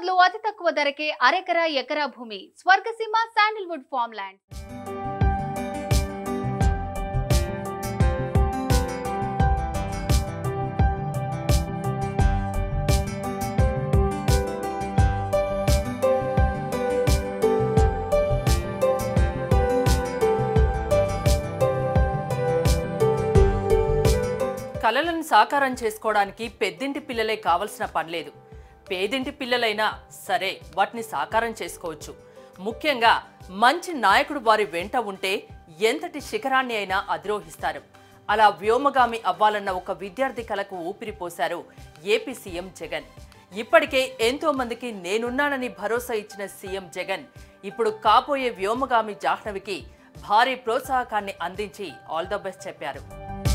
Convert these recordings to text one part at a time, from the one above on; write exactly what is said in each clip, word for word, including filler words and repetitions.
హైదరాబాద్ లో అతి తక్కువ ధరకే అరెకరా ఎకరా భూమి స్వర్గసీమ శాండిల్వుడ్ ఫార్మ్ ల్యాండ్. కలలను సాకారం చేసుకోవడానికి పెద్దింటి పిల్లలే కావాల్సిన పనిలేదు. పేదింటి పిల్లలైనా సరే వాటిని సాకారం చేసుకోవచ్చు. ముఖ్యంగా మంచి నాయకుడు వారి వెంట ఉంటే ఎంతటి శిఖరాన్ని అయినా అధిరోహిస్తారు. అలా వ్యోమగామి అవ్వాలన్న ఒక విద్యార్థి కలకు ఊపిరి పోశారు ఏపీ సీఎం జగన్. ఇప్పటికే ఎంతో మందికి నేనున్నానని భరోసా ఇచ్చిన సీఎం జగన్ ఇప్పుడు కాబోయే వ్యోమగామి జాహ్నవికి భారీ ప్రోత్సాహకాన్ని అందించి ఆల్ ద బెస్ట్ చెప్పారు.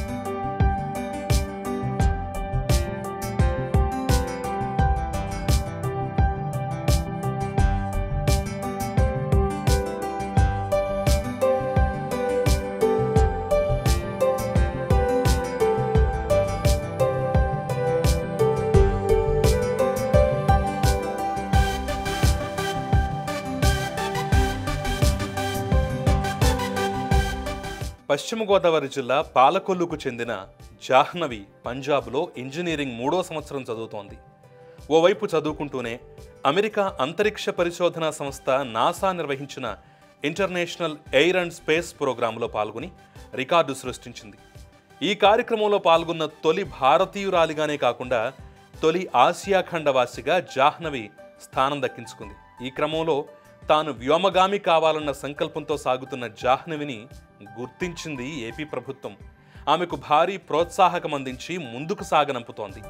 పశ్చిమ గోదావరి జిల్లా పాలకొల్లుకు చెందిన జాహ్నవి పంజాబ్లో ఇంజనీరింగ్ మూడో సంవత్సరం చదువుతోంది. ఓవైపు చదువుకుంటూనే అమెరికా అంతరిక్ష పరిశోధనా సంస్థ నాసా నిర్వహించిన ఇంటర్నేషనల్ ఎయిర్ అండ్ స్పేస్ ప్రోగ్రాంలో పాల్గొని రికార్డు సృష్టించింది. ఈ కార్యక్రమంలో పాల్గొన్న తొలి భారతీయురాలిగానే కాకుండా తొలి ఆసియా ఖండవాసిగా జాహ్నవి స్థానం దక్కించుకుంది. ఈ క్రమంలో తాను వ్యోమగామి కావాలన్న సంకల్పంతో సాగుతున్న జాహ్నవిని గుర్తించింది ఏపీ ప్రభుత్వం. ఆమెకు భారీ ప్రోత్సాహకం అందించి ముందుకు సాగనంపుతోంది.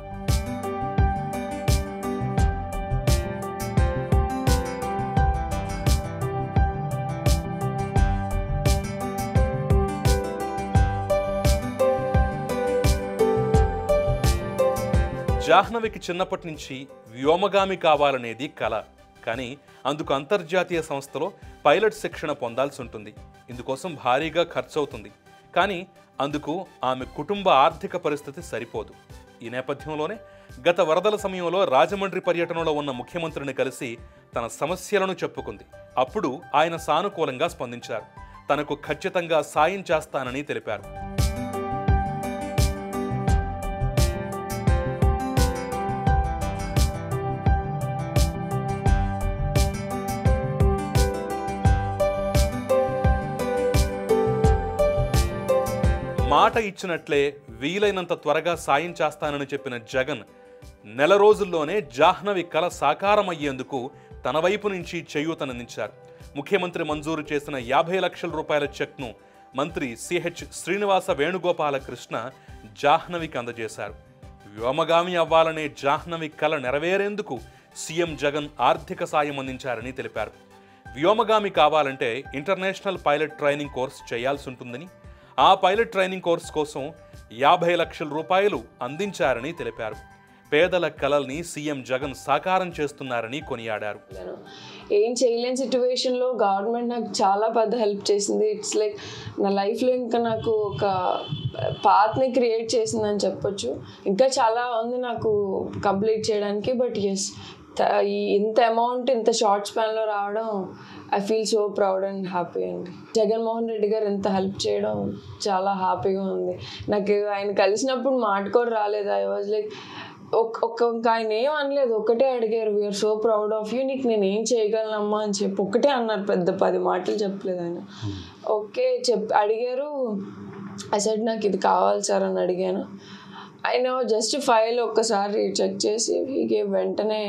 జాహ్నవికి చిన్నప్పటి నుంచి వ్యోమగామి కావాలనేది కల. కానీ అందుకు అంతర్జాతీయ సంస్థలో పైలట్ శిక్షణ పొందాల్సి ఉంటుంది. ఇందుకోసం భారీగా ఖర్చు అవుతుంది. కానీ అందుకు ఆమె కుటుంబ ఆర్థిక పరిస్థితి సరిపోదు. ఈ నేపథ్యంలోనే గత వరదల సమయంలో రాజమండ్రి పర్యటనలో ఉన్న ముఖ్యమంత్రిని కలిసి తన సమస్యలను చెప్పుకుంది. అప్పుడు ఆయన సానుకూలంగా స్పందించారు. తనకు ఖచ్చితంగా సాయం చేస్తానని తెలిపారు. మాట ఇచ్చినట్లే వీలైనంత త్వరగా సాయం చేస్తానని చెప్పిన జగన్ నెల రోజుల్లోనే జాహ్నవి కల సాకారం అయ్యేందుకు తన వైపు నుంచి చేయూతనందించారు. ముఖ్యమంత్రి మంజూరు చేసిన యాభై లక్షల రూపాయల చెక్ను మంత్రి సిహెచ్ శ్రీనివాస వేణుగోపాలకృష్ణ జాహ్నవికి అందజేశారు. వ్యోమగామి అవ్వాలనే జాహ్నవి కల నెరవేరేందుకు సీఎం జగన్ ఆర్థిక సాయం అందించారని తెలిపారు. వ్యోమగామి కావాలంటే ఇంటర్నేషనల్ పైలట్ ట్రైనింగ్ కోర్స్ చేయాల్సి ఉంటుందని, ఆ పైలట్ ట్రైనింగ్ కోర్స్ కోసం యాభై లక్షల రూపాయలు అందించారని తెలిపారు. పేదల కలల్ని సీఎం జగన్ సాకారం చేస్తున్నారని కొనియాడారు. ఏం చేయలేని సిచ్యువేషన్లో గవర్నమెంట్ నాకు చాలా పెద్ద హెల్ప్ చేసింది. ఇట్స్ లైక్ నా లైఫ్లో ఇంకా నాకు ఒక పాత్ని క్రియేట్ చేసిందని చెప్పొచ్చు. ఇంకా చాలా ఉంది నాకు కంప్లీట్ చేయడానికి. బట్ ఎస్, ఈ ఇంత అమౌంట్ ఇంత షార్ట్ స్పాన్లో రావడం I feel so proud and happy అండి. జగన్మోహన్ రెడ్డి గారు ఎంత హెల్ప్ చేయడం చాలా హ్యాపీగా ఉంది. నాకు ఆయన కలిసినప్పుడు మాట కూడా రాలేదు. ఐ వాజ్ లైక్ ఒక్క ఇంకా ఆయన ఏం అనలేదు, ఒకటే అడిగారు, we are so proud of you, నీకు నేను ఏం చేయగలనమ్మా అని చెప్పి ఒకటే అన్నారు. పెద్ద పది మాటలు చెప్పలేదు ఆయన. ఓకే చెప్ అడిగారు. ఐ సెడ్ నాకు ఇది కావాలి సార్ అని అడిగాను. ఆయన జస్ట్ ఫైల్ ఒక్కసారి చెక్ చేసి హీగే వెంటనే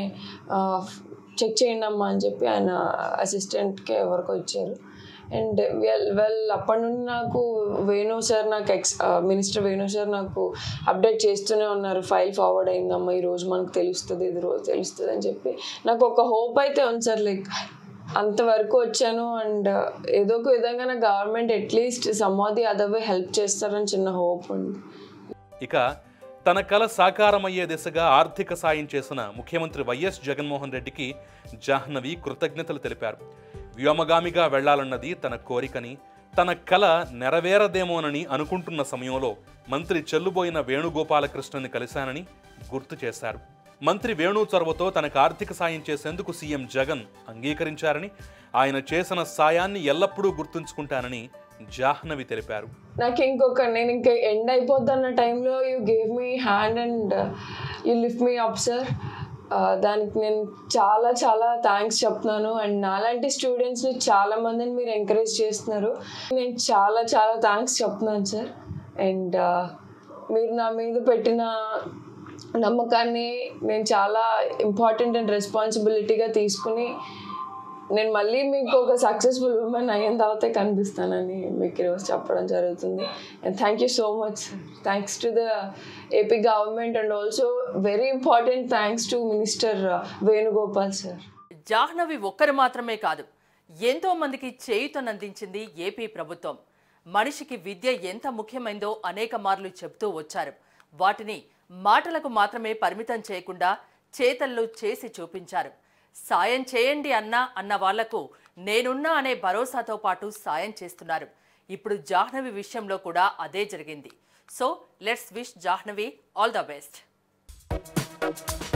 చెక్ చేయండి అమ్మా అని చెప్పి ఆయన అసిస్టెంట్కి ఎవరికో ఇచ్చారు. అండ్ వెల్ వెల్ అప్పటి నుండి నాకు వేణు సార్ నాకు ఎక్స్ మినిస్టర్ వేణు సార్ నాకు అప్డేట్ చేస్తూనే ఉన్నారు. ఫైల్ ఫార్వర్డ్ అయిందమ్మా, ఈరోజు మనకు తెలుస్తుంది, ఇది రోజు తెలుస్తుంది అని చెప్పి నాకు ఒక హోప్ అయితే ఉంది సార్. లైక్ అంతవరకు వచ్చాను అండ్ ఏదో ఒక విధంగా నా government at least some of the other way help చేస్తారని చిన్న హోప్ ఉంది. ఇక తన కల సాకారమయ్యే దిశగా ఆర్థిక సాయం చేసిన ముఖ్యమంత్రి వైఎస్ జగన్మోహన్ రెడ్డికి జాహ్నవి కృతజ్ఞతలు తెలిపారు. వ్యోమగామిగా వెళ్లాలన్నది తన కోరికని, తన కల నెరవేరదేమోనని అనుకుంటున్న సమయంలో మంత్రి చెల్లుబోయిన వేణుగోపాలకృష్ణని కలిశానని గుర్తు చేశారు. మంత్రి వేణు చొరవతో తనకు ఆర్థిక సాయం చేసేందుకు సీఎం జగన్ అంగీకరించారని, ఆయన చేసిన సాయాన్ని ఎల్లప్పుడూ గుర్తుంచుకుంటానని జాహ్నవి తెలిపారు. నాకు ఇంకొక నేను ఇంకా ఎండ్ అయిపోతున్న టైంలో you gave me hand and you lift me up sir. దానికి నేను చాలా చాలా థ్యాంక్స్ చెప్తున్నాను. అండ్ నాలాంటి స్టూడెంట్స్ని చాలా మందిని మీరు ఎంకరేజ్ చేస్తున్నారు. నేను చాలా చాలా థ్యాంక్స్ చెప్తున్నాను సార్. అండ్ మీరు నా మీద పెట్టిన నమ్మకాన్ని నేను చాలా ఇంపార్టెంట్ అండ్ రెస్పాన్సిబిలిటీగా తీసుకుని నేను మళ్ళీ మీకు ఒక సక్సెస్ఫుల్ ఉమెన్ అయిన తర్వాతే కనిపిస్తానని మీకు ఈరోజు చెప్పడం జరుగుతుంది. And thank you so much. Thanks to the AP government and also very important thanks to minister Venugopal sir. Jahnavi ఒక్కరు మాత్రమే కాదు, ఎంతో మందికి చేయూతనందించింది ఏపీ ప్రభుత్వం. మనిషికి విద్య ఎంత ముఖ్యమైందో అనేక మార్లు చెబుతూ వచ్చారు. వాటిని మాటలకు మాత్రమే పరిమితం చేయకుండా చేతల్లో చేసి చూపించారు. సాయం చేయండి అన్నా అన్న వాళ్లకు నేనున్నా అనే భరోసాతో పాటు సాయం చేస్తున్నారు. ఇప్పుడు జాహ్నవి విషయంలో కూడా అదే జరిగింది. So let's wish Jahnavi all the best.